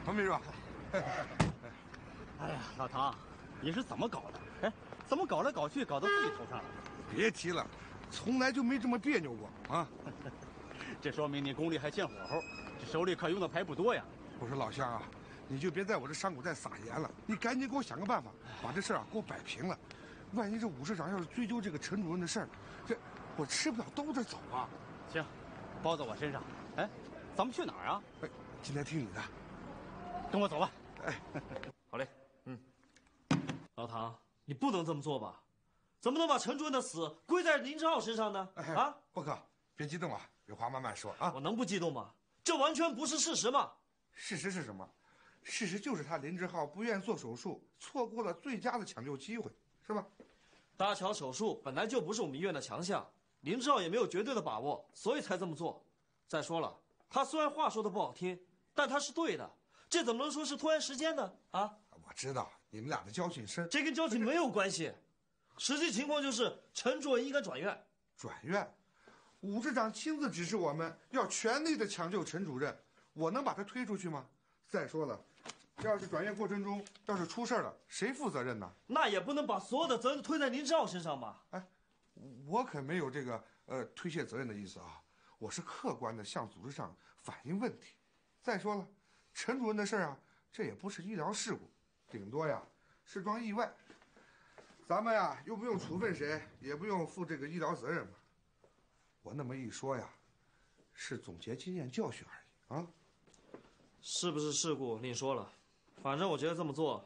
秘书。 哎呀，老唐，你是怎么搞的？哎，怎么搞来搞去搞到自己头上了？ 别提了，从来就没这么别扭过啊！ 这说明你功力还欠火候，这手里可用的牌不多呀。 我说老乡啊，你就别在我这伤口再撒盐了，你赶紧给我想个办法，把这事儿给我摆平了。万一这武市长要是追究这个陈主任的事儿，这我吃不了兜着走啊！ 行，包在我身上。哎，咱们去哪儿啊？ 哎，今天听你的， 跟我走吧。 哎， 好嘞。 老唐，你不能这么做吧？怎么能把陈主任的死归在林志浩身上呢？啊， 波哥，别激动啊，有话慢慢说啊。 我能不激动吗？这完全不是事实嘛！ 事实是什么？事实就是他林志浩不愿做手术，错过了最佳的抢救机会，是吧？ 搭桥手术本来就不是我们医院的强项，林志浩也没有绝对的把握，所以才这么做。再说了，他虽然话说的不好听，但他是对的，这怎么能说是拖延时间呢？啊！ 我知道你们俩的交情深， 这跟交情没有关系。实际情况就是陈主任应该转院。 转院，武市长亲自指示我们要全力的抢救陈主任，我能把他推出去吗？再说了，要是转院过程中要是出事了，谁负责任呢？ 那也不能把所有的责任推在林志浩身上吧？ 哎，我可没有这个推卸责任的意思啊，我是客观的向组织上反映问题。再说了，陈主任的事儿啊，这也不是医疗事故，顶多呀是桩意外。咱们呀又不用处分谁，也不用负这个医疗责任嘛。我那么一说呀，是总结经验教训而已啊。 是不是事故另说了，反正我觉得这么做。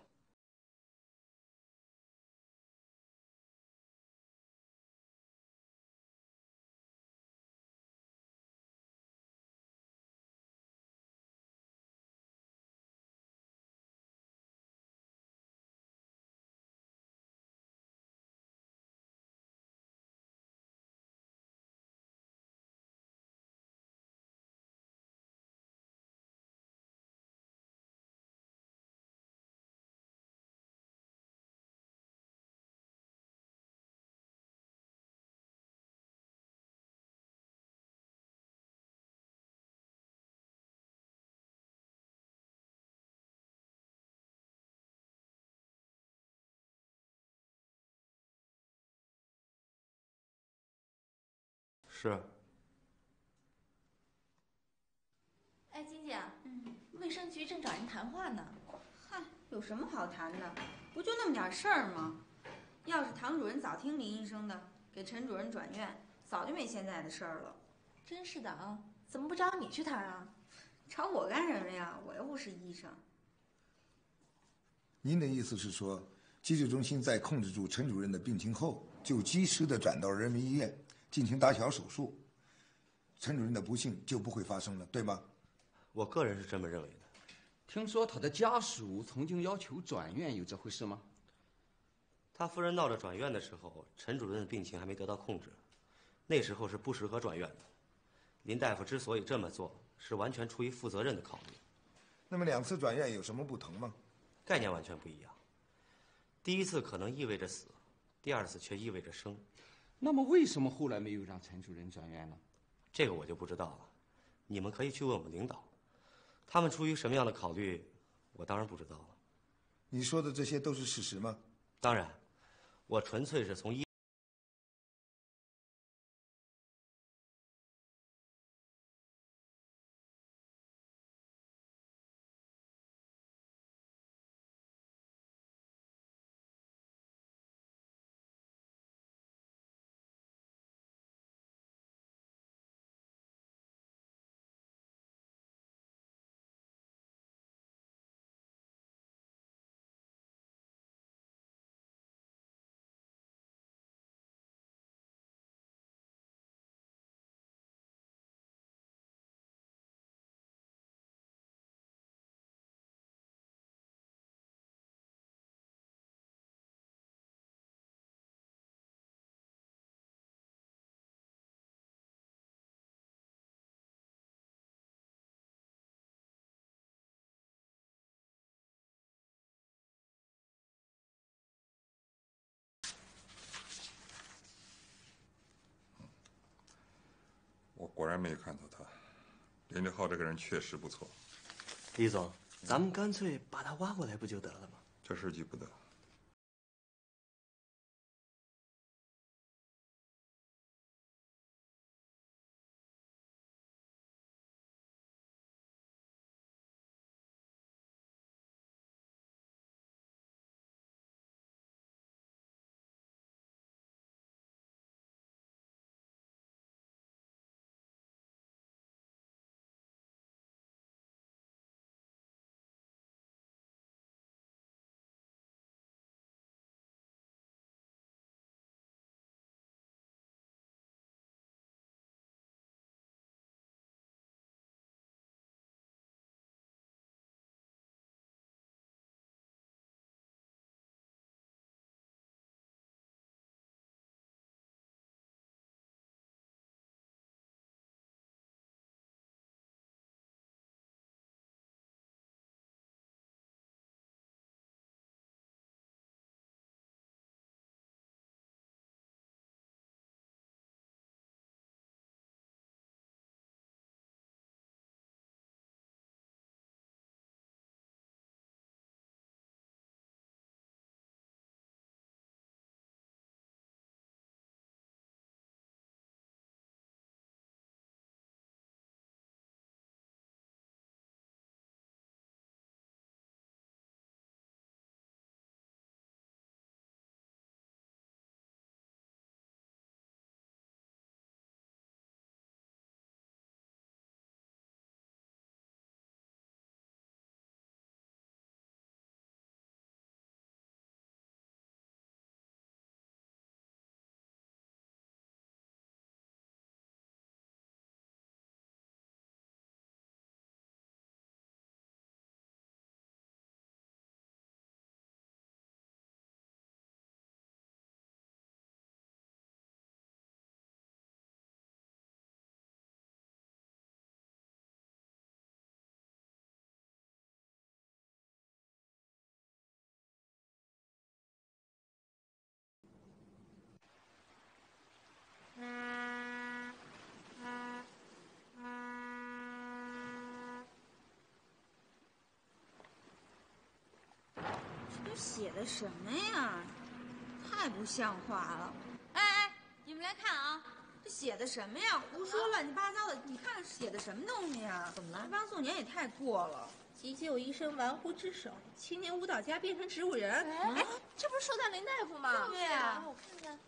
是。 哎，金姐，卫生局正找人谈话呢。 嗨，有什么好谈的？不就那么点事儿吗？要是唐主任早听林医生的，给陈主任转院，早就没现在的事儿了。 真是的啊，怎么不找你去谈啊？ 找我干什么呀？我又不是医生。 您的意思是说，急救中心在控制住陈主任的病情后，就及时的转到人民医院进行搭桥手术，陈主任的不幸就不会发生了，对吗？ 我个人是这么认为的。 听说他的家属曾经要求转院，有这回事吗？ 他夫人闹着转院的时候，陈主任的病情还没得到控制，那时候是不适合转院的。林大夫之所以这么做，是完全出于负责任的考虑。 那么2次转院有什么不同吗？ 概念完全不一样。第一次可能意味着死，第2次却意味着生。 那么为什么后来没有让陈主任转院呢？ 这个我就不知道了，你们可以去问我们领导，他们出于什么样的考虑，我当然不知道了。 你说的这些都是事实吗？ 当然，我纯粹是从医。 我果然没有看错他，林志浩这个人确实不错。 李总， 咱们干脆把他挖过来不就得了吗？ 这事急不得。 这写的什么呀？太不像话了！哎哎，你们来看啊，这写的什么呀？胡说乱七八糟的！你看写的什么东西呀？怎么了？汪素年也太过了！ 急救医生玩忽职守，青年舞蹈家变成植物人。哎，这不是说到林大夫吗？ 对呀， 我看看。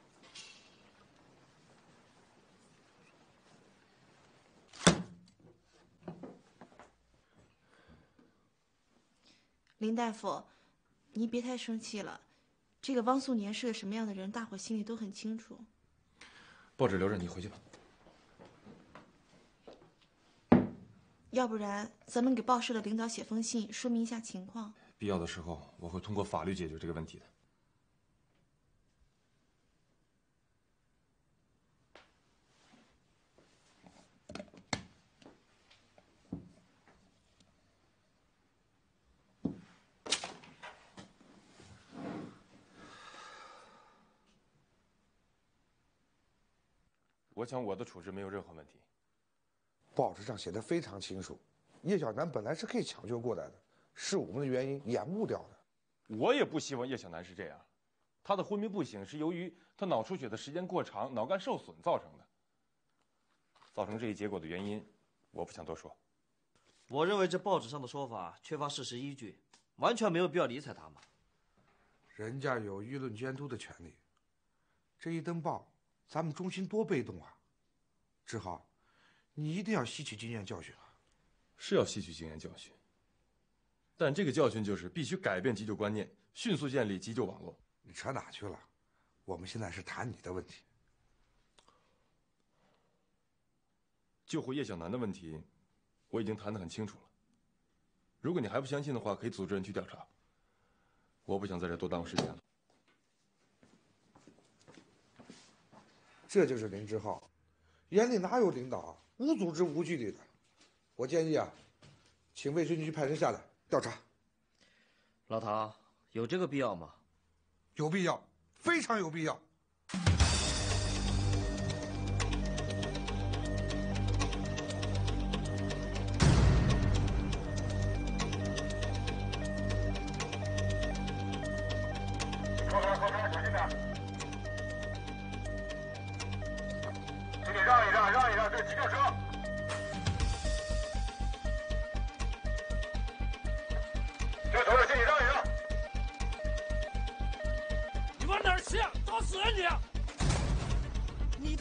林大夫，你别太生气了。这个汪素年是个什么样的人，大伙心里都很清楚。 报纸留着，你回去吧。 要不然，咱们给报社的领导写封信，说明一下情况。 必要的时候，我会通过法律解决这个问题的。我想我的处置没有任何问题。 报纸上写的非常清楚，叶小楠本来是可以抢救过来的，是我们的原因延误掉的。 我也不希望叶小楠是这样，他的昏迷不醒是由于他脑出血的时间过长，脑干受损造成的。造成这一结果的原因，我不想多说。 我认为这报纸上的说法缺乏事实依据，完全没有必要理睬他们。 人家有舆论监督的权利，这一登报，咱们中心多被动啊！志浩，你一定要吸取经验教训啊！ 是要吸取经验教训，但这个教训就是必须改变急救观念，迅速建立急救网络。 你扯哪去了？我们现在是谈你的问题。 救活叶小楠的问题，我已经谈得很清楚了。如果你还不相信的话，可以组织人去调查。我不想在这多耽误时间了。 这就是林志浩，眼里哪有领导啊？无组织无纪律的。我建议啊，请卫生局派人下来调查。 老唐，有这个必要吗？ 有必要，非常有必要。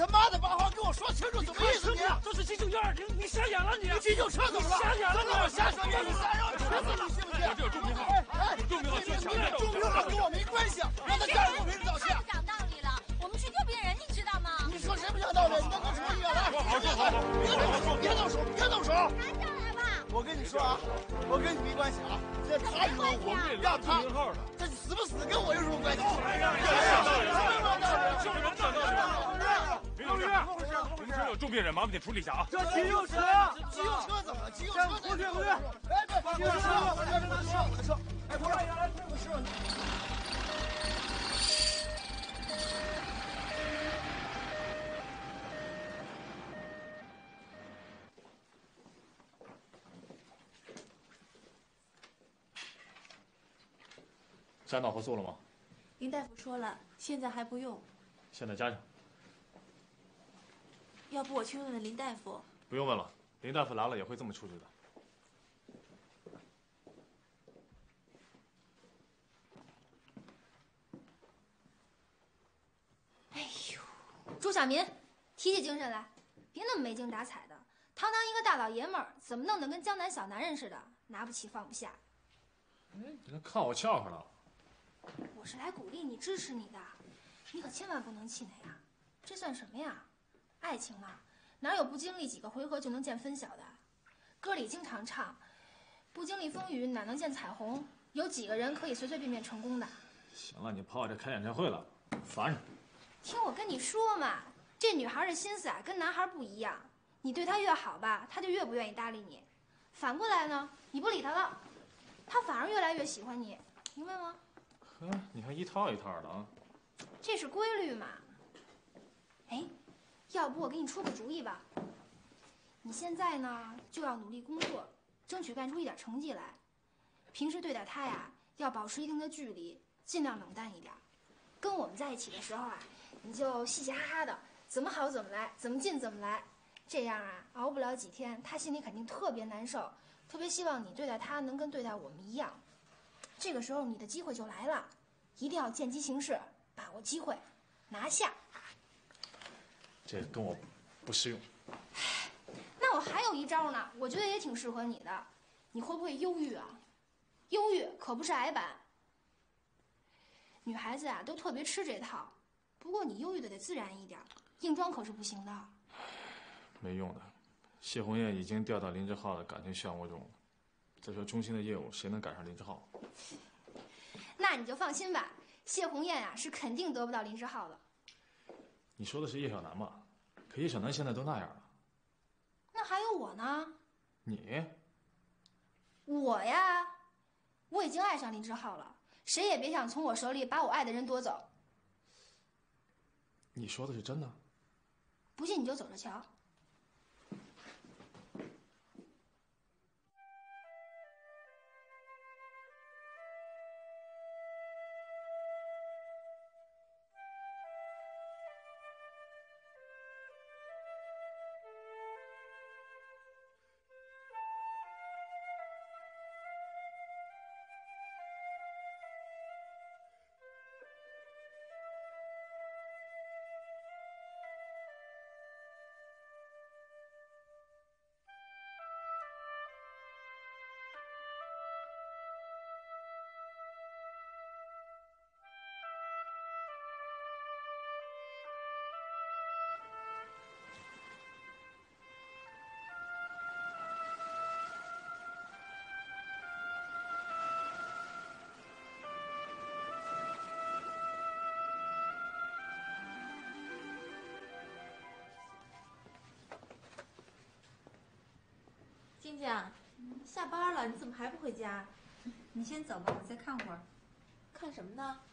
他妈的把话跟我说清楚，怎么意思你？ 这是急救120，你瞎眼了你！ 急救车怎么了？ 瞎眼了你！ 我瞎说，你瞎让我车死你信不信？ 这有重病号，重病号去抢救。 重病号跟我没关系，让他家人公平道歉。 太不讲道理了，我们去救病人，你知道吗？ 你说谁不讲道理？你跟我说一个来。 好， 别动手，别动手！ 拿下来吧！ 我跟你说啊，我跟你没关系啊，这他有我们让他，这死不死跟我有什么关系？ 刘律师，我们这有重病人，麻烦你处理一下啊。 这急救车呀，急救车怎么了？急救车回去。哎，别，我的车，哎，不是，不是。 摘脑活素了吗？ 林大夫说了，现在还不用。 现在加上。 要不我去问问林大夫？ 不用问了，林大夫来了也会这么处置的。 哎呦，朱小民，提起精神来，别那么没精打采的。堂堂一个大老爷们儿，怎么弄得跟江南小男人似的，拿不起放不下？ 你这看我笑话了？ 我是来鼓励你、支持你的，你可千万不能气馁啊！这算什么呀？爱情嘛，哪有不经历几个回合就能见分晓的？歌里经常唱，不经历风雨哪能见彩虹？有几个人可以随随便便成功的？ 行了，你跑我这开演唱会了，烦人！ 听我跟你说嘛，这女孩的心思啊，跟男孩不一样。你对她越好吧，她就越不愿意搭理你；反过来呢，你不理她了，她反而越来越喜欢你，明白吗？ 呵，你还一套一套的啊！ 这是规律嘛。哎，要不我给你出个主意吧。你现在呢就要努力工作，争取干出一点成绩来。平时对待她呀，要保持一定的距离，尽量冷淡一点。跟我们在一起的时候啊，你就嘻嘻哈哈的，怎么好怎么来，怎么近怎么来。这样啊，熬不了几天，她心里肯定特别难受，特别希望你对待她能跟对待我们一样。这个时候你的机会就来了，一定要见机行事，把握机会，拿下。 这跟我不适用。 那我还有一招呢，我觉得也挺适合你的。你会不会忧郁啊？忧郁可不是矮板。女孩子啊都特别吃这套，不过你忧郁的得自然一点，硬装可是不行的。 没用的，谢红艳已经调到林志浩的感情漩涡中了。再说中心的业务，谁能赶上林志浩？ 那你就放心吧，谢红艳啊是肯定得不到林志浩的。 你说的是叶小楠吧？可叶小楠现在都那样了。 那还有我呢？ 你？ 我呀，我已经爱上林志浩了，谁也别想从我手里把我爱的人夺走。 你说的是真的？ 不信你就走着瞧。 静静，下班了，你怎么还不回家？ 你先走吧，我再看会儿。 看什么呢？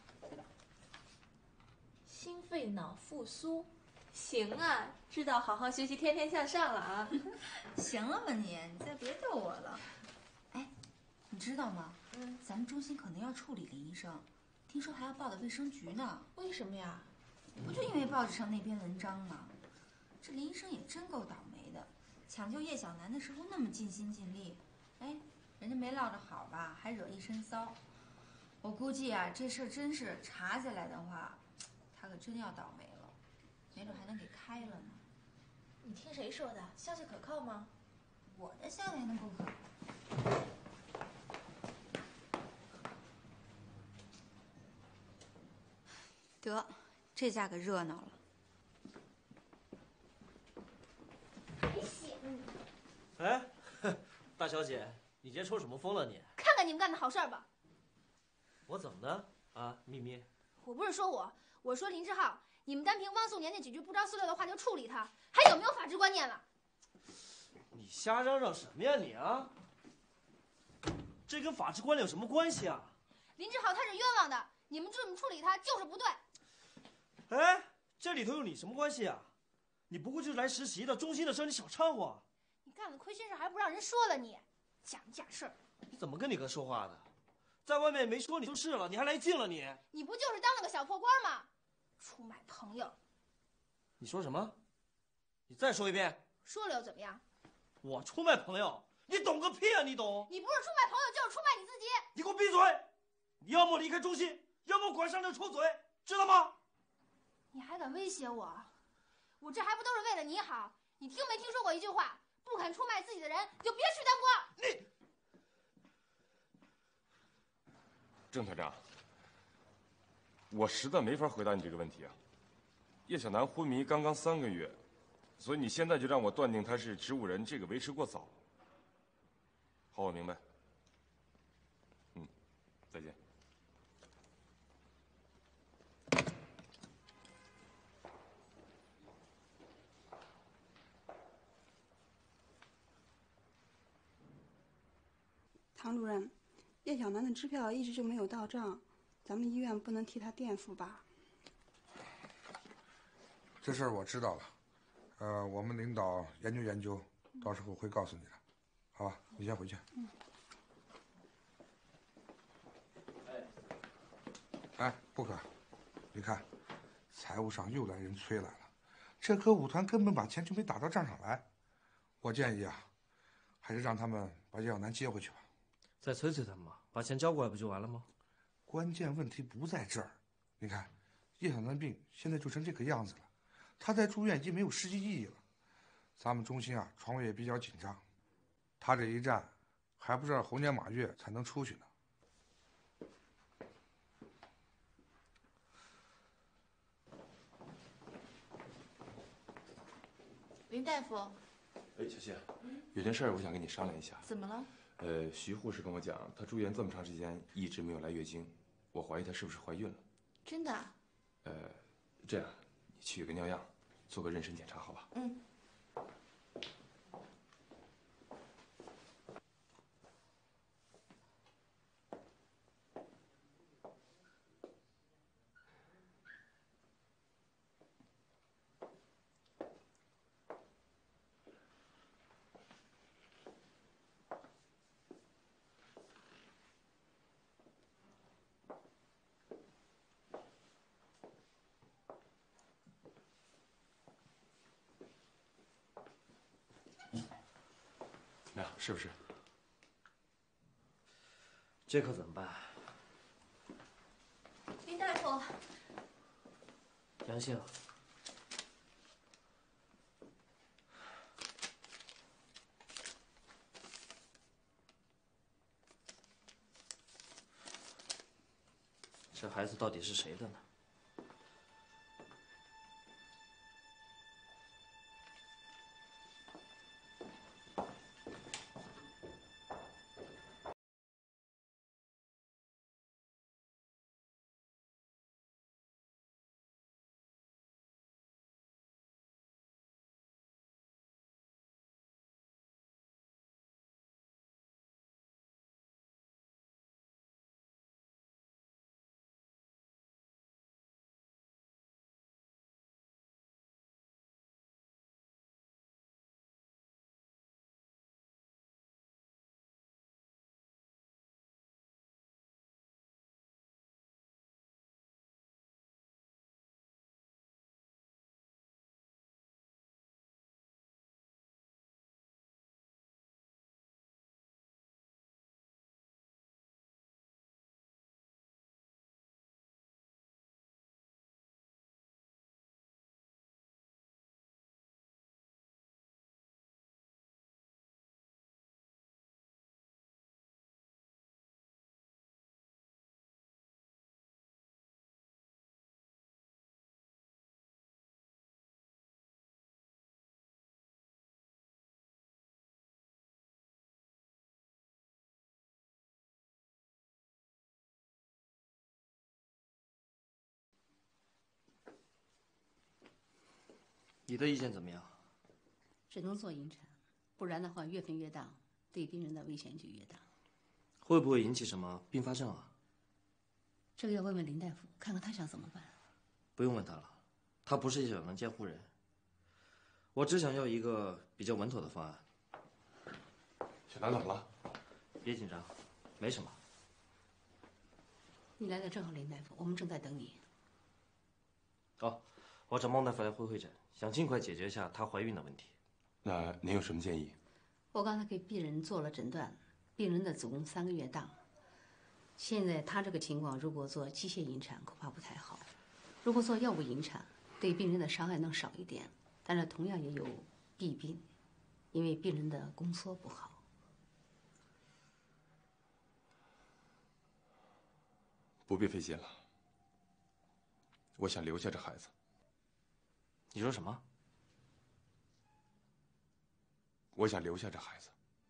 心肺脑复苏，行啊，知道好好学习，天天向上了啊。 行了吧你再别逗我了。哎，你知道吗？咱们中心可能要处理林医生，听说还要报到卫生局呢。 为什么呀？ 不就因为报纸上那篇文章吗？这林医生也真够倒霉的，抢救叶小楠的时候那么尽心尽力，哎，人家没落着好吧，还惹一身骚。我估计啊，这事儿真是查下来的话，他可真要倒霉了。 没准还能给开了呢。 你听谁说的？消息可靠吗？ 我的消息还能够可靠？得，这下可热闹了。 还写呢你？ 哎，大小姐，你今天抽什么风了你？ 看看你们干的好事儿吧！ 我怎么了？啊，咪咪， 我不是说我说林志浩，你们单凭汪素年那几句不着四六的话就处理他，还有没有法治观念了？ 你瞎嚷嚷什么呀你啊？这跟法治观念有什么关系啊？ 林志浩他是冤枉的，你们这么处理他就是不对。 哎，这里头有你什么关系啊？你不过就是来实习的，中心的事你少掺和。 你干了亏心事还不让人说了你，假不假事儿？ 你怎么跟你哥说话的？在外面没说你就是了，你还来劲了你？ 你不就是当了个小破官吗？出卖朋友。 你说什么？你再说一遍。 说了又怎么样？ 我出卖朋友？你懂个屁啊！你懂？ 你不是出卖朋友，就是出卖你自己。 你给我闭嘴！你要么离开中心，要么管上这臭嘴，知道吗？ 你还敢威胁我？我这还不都是为了你好？你听没听说过一句话？不肯出卖自己的人，就别去当官。 你， 郑团长，我实在没法回答你这个问题啊。叶小楠昏迷刚刚3个月，所以你现在就让我断定他是植物人，这个为时过早。好，我明白。再见。 唐主任，叶小楠的支票一直就没有到账，咱们医院不能替他垫付吧？ 这事儿我知道了，我们领导研究研究，到时候会告诉你的，好吧？你先回去。哎，不可，你看，财务上又来人催来了，这歌舞团根本把钱就没打到账上来。我建议啊，还是让他们把叶小楠接回去吧。 再催催他们吧，把钱交过来不就完了吗？ 关键问题不在这儿，你看，叶小楠病现在就成这个样子了，他在住院已经没有实际意义了。咱们中心啊，床位也比较紧张，他这一站，还不知道猴年马月才能出去呢。 林大夫， 哎，小谢，有件事儿我想跟你商量一下。 怎么了？ 徐护士跟我讲，她住院这么长时间一直没有来月经，我怀疑她是不是怀孕了。 真的？ 这样，你取个尿样，做个妊娠检查，好吧？ 嗯。 怎么样？是不是？ 这可怎么办？ 林大夫， 阳性。这孩子到底是谁的呢？ 你的意见怎么样？ 只能做引产，不然的话月份越大，对病人的危险就越大。 会不会引起什么并发症啊？ 这个要问问林大夫，看看他想怎么办。 不用问他了，他不是叶小楠监护人。我只想要一个比较稳妥的方案。 小楠怎么了？ 别紧张，没什么。 你来的正好，林大夫，我们正在等你。 哦，我找孟大夫来会诊，想尽快解决一下她怀孕的问题。 那您有什么建议？ 我刚才给病人做了诊断，病人的子宫3个月大。现在她这个情况，如果做机械引产恐怕不太好。如果做药物引产，对病人的伤害能少一点，但是同样也有弊病，因为病人的宫缩不好。 不必费心了，我想留下这孩子。 你说什么？ 我想留下这孩子。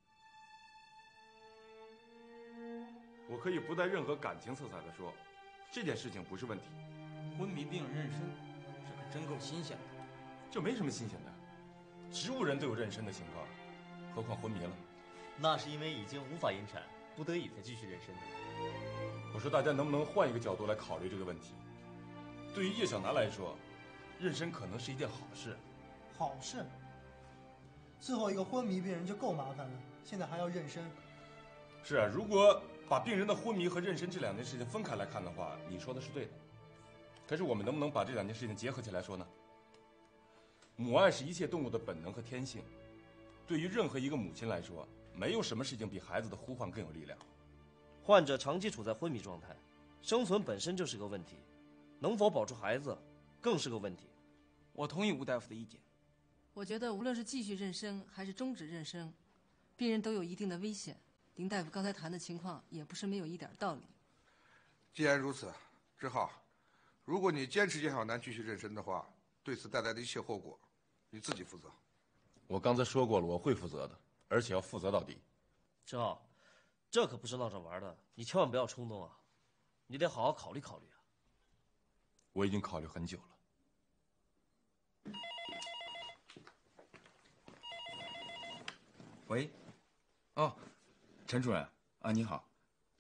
我可以不带任何感情色彩的说，这件事情不是问题。 昏迷病人妊娠，这可真够新鲜的。 这没什么新鲜的，植物人都有妊娠的情况，何况昏迷了？ 那是因为已经无法引产，不得已才继续妊娠的。 我说大家能不能换一个角度来考虑这个问题？对于叶小楠来说，妊娠可能是一件好事。 好事？伺候一个昏迷病人就够麻烦了，现在还要妊娠。 是啊，如果把病人的昏迷和妊娠这2件事情分开来看的话，你说的是对的。可是我们能不能把这2件事情结合起来说呢？母爱是一切动物的本能和天性，对于任何一个母亲来说，没有什么事情比孩子的呼唤更有力量。 患者长期处在昏迷状态，生存本身就是个问题，能否保住孩子，更是个问题。 我同意吴大夫的意见。 我觉得无论是继续妊娠还是终止妊娠，病人都有一定的危险。林大夫刚才谈的情况也不是没有一点道理。 既然如此，志浩，如果你坚持叶小楠继续妊娠的话，对此带来的一切后果，你自己负责。 我刚才说过了，我会负责的，而且要负责到底。 志浩，这可不是闹着玩的，你千万不要冲动啊！你得好好考虑考虑啊！ 我已经考虑很久了。 喂，哦，陈主任啊，你好。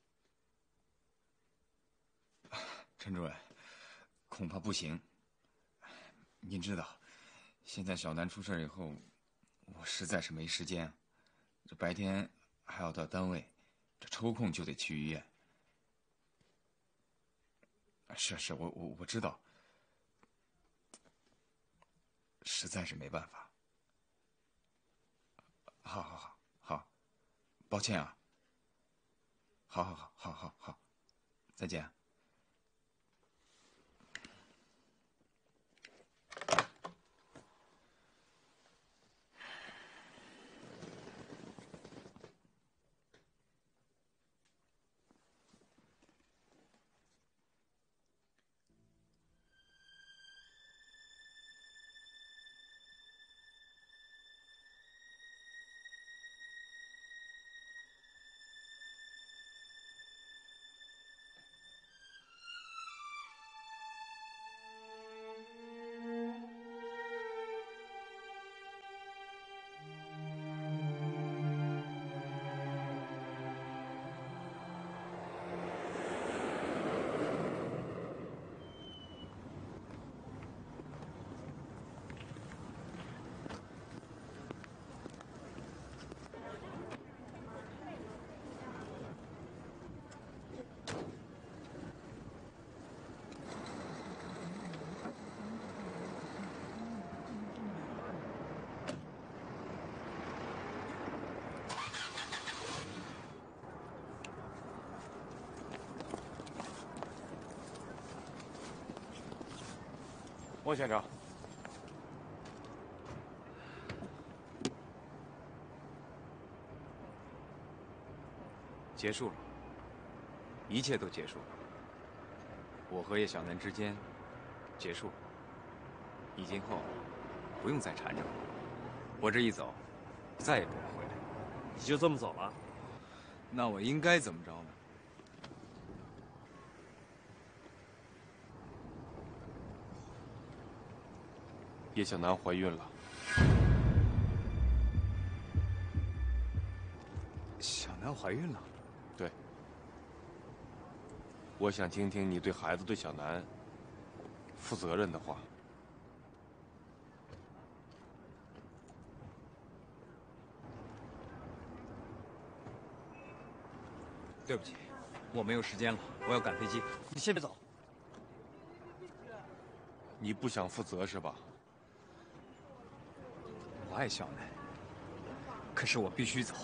陈主任，恐怕不行。您知道，现在小楠出事以后，我实在是没时间，这白天还要到单位，这抽空就得去医院。是，我知道，实在是没办法。好，抱歉啊。好，再见。 汪县长， 结束了，一切都结束了。我和叶小楠之间结束了，你今后不用再缠着我，我这一走，再也不会回来。 你就这么走了？ 那我应该怎么着呢？ 叶小楠怀孕了。 小楠怀孕了？ 对。我想听听你对孩子、对小楠负责任的话。 对不起，我没有时间了，我要赶飞机。 你先别走。 你不想负责是吧？ 我爱小楠，可是我必须走。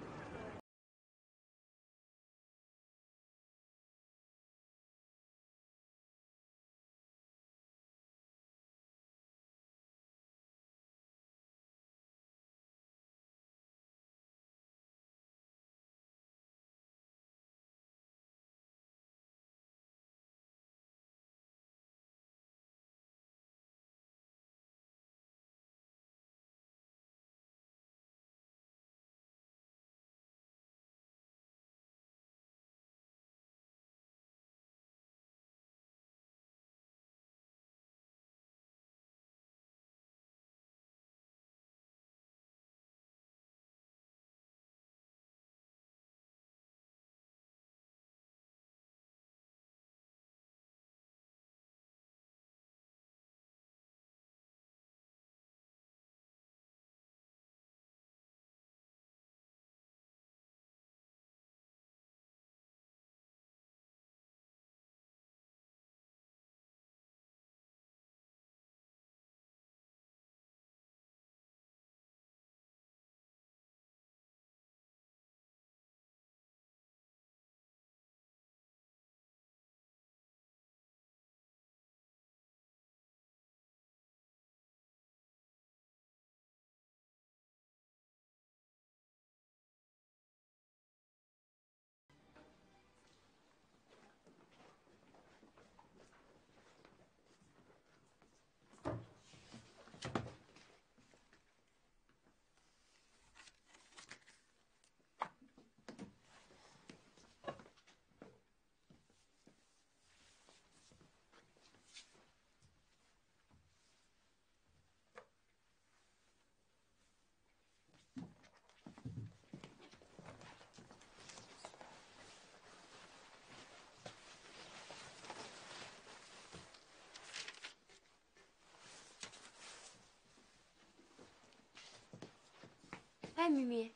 哎，咪咪，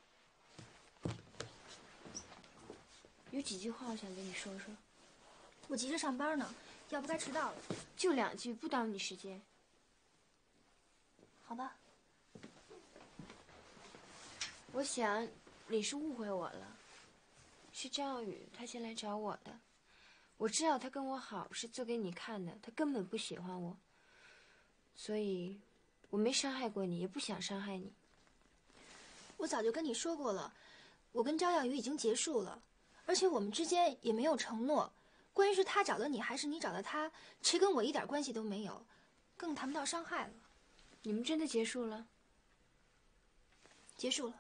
有几句话我想跟你说说。 我急着上班呢，要不该迟到了。 就2句，不耽误你时间。 好吧。 我想你是误会我了。是张耀宇他先来找我的，我知道他跟我好是做给你看的，他根本不喜欢我，所以我没伤害过你，也不想伤害你。 我早就跟你说过了，我跟张耀宇已经结束了，而且我们之间也没有承诺。关于是他找的你还是你找的他，这跟我一点关系都没有，更谈不到伤害了。 你们真的结束了？ 结束了。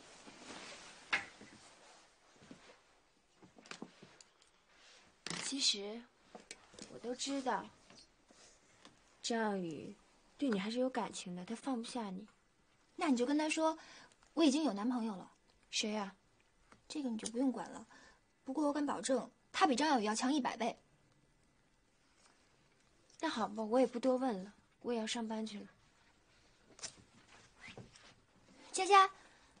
其实我都知道，张耀宇对你还是有感情的，他放不下你。 那你就跟他说，我已经有男朋友了。 谁呀？ 这个你就不用管了。不过我敢保证，他比张耀宇要强100倍。 那好吧，我也不多问了，我也要上班去了。 佳佳，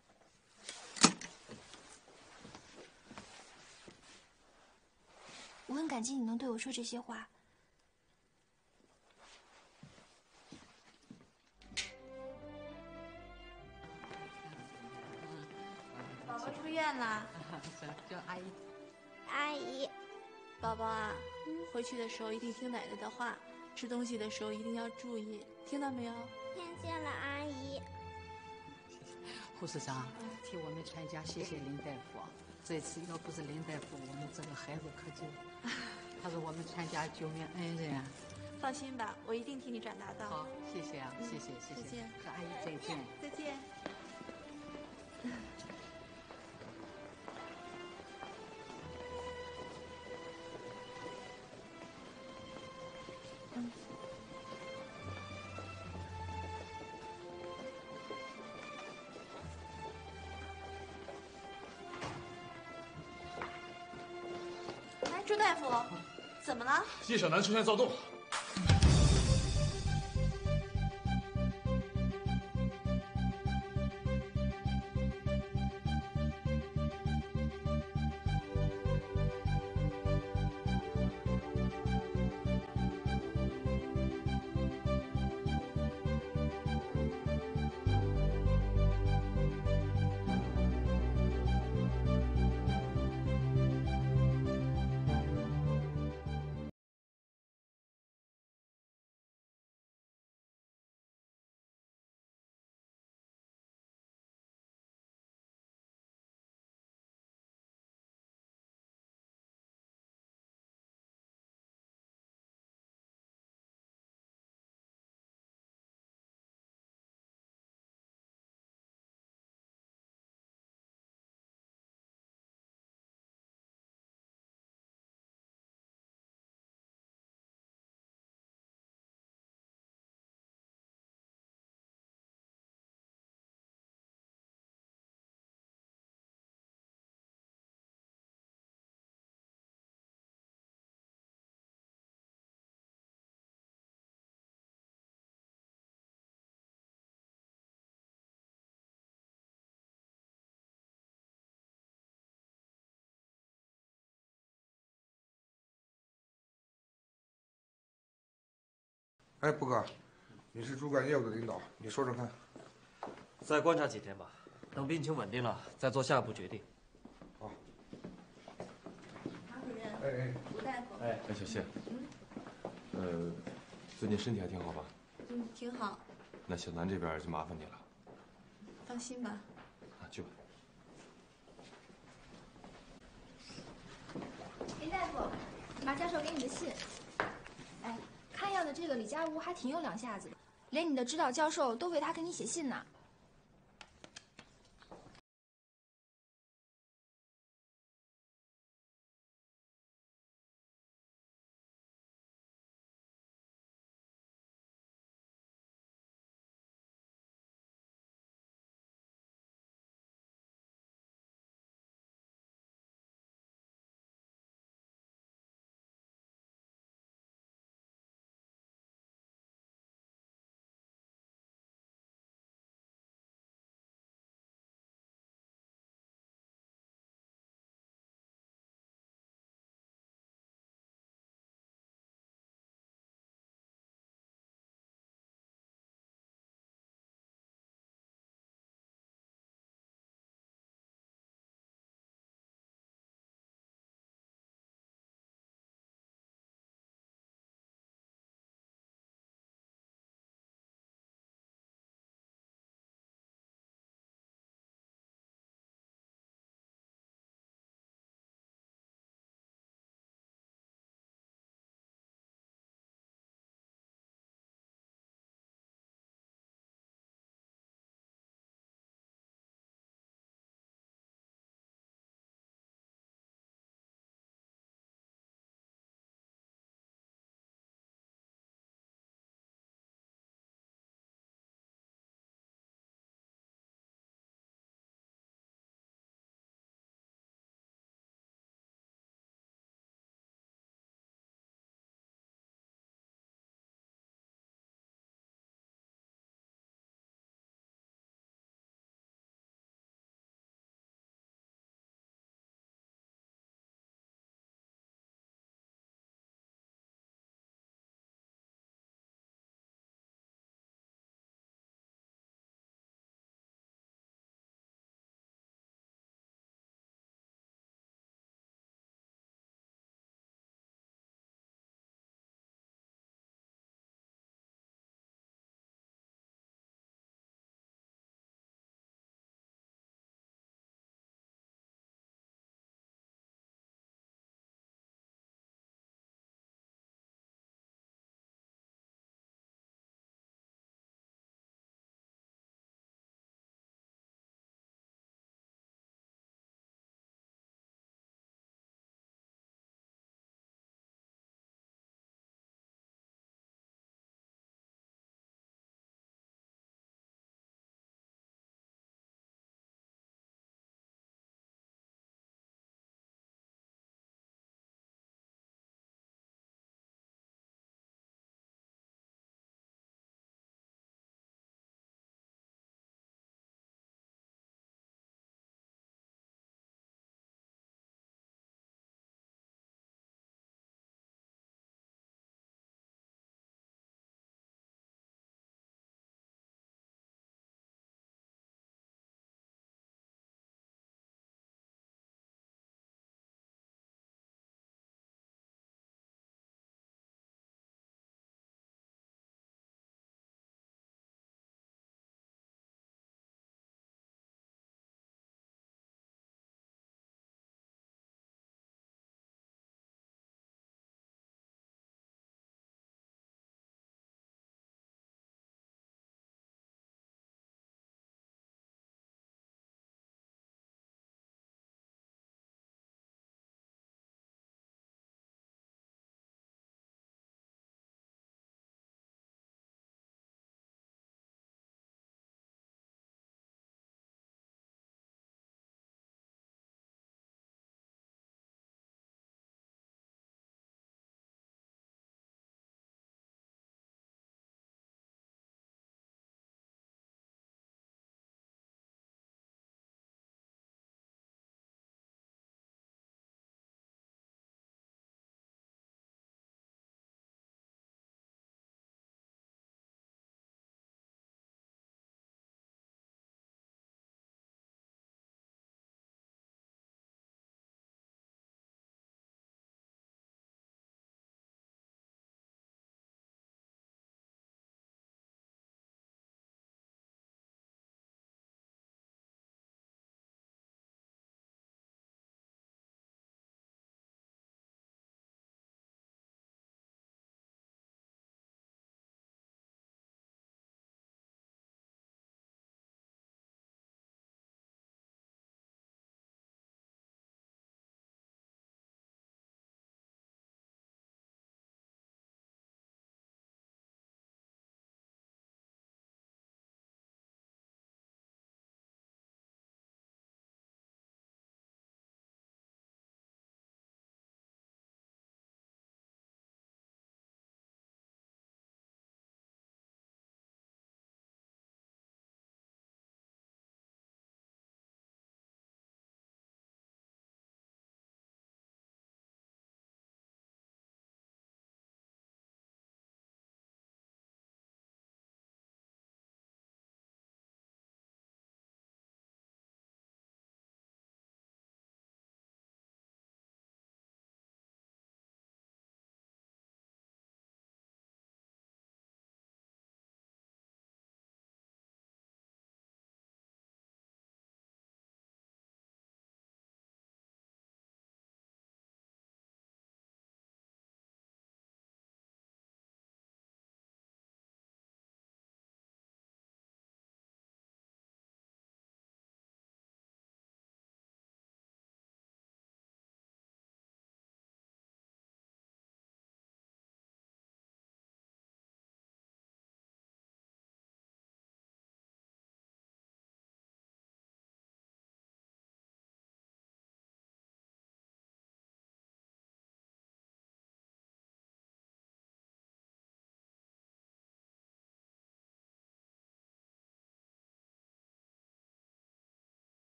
我很感激你能对我说这些话。 宝宝出院了， 叫阿姨。 阿姨，宝宝啊，回去的时候一定听奶奶的话，吃东西的时候一定要注意，听到没有？ 听见了，阿姨。 护士长，替我们全家谢谢林大夫。这次要不是林大夫，我们这个孩子可就，他是我们全家救命恩人。 放心吧，我一定替你转达到。 好，谢谢啊，谢谢。 再见， 和阿姨再见。 再见。 朱大夫，怎么了？ 叶小楠出现躁动。 哎，布哥，你是主管业务的领导，你说说看。 再观察几天吧，等病情稳定了再做下一步决定。 好。 马主任。 哎， 吴大夫。 哎，小谢。最近身体还挺好吧？ 嗯，挺好。 那小南这边就麻烦你了。 放心吧。 啊，去吧。 林大夫，马教授给你的信。哎，看样子这个李家吾还挺有两下子的，连你的指导教授都为他给你写信呢。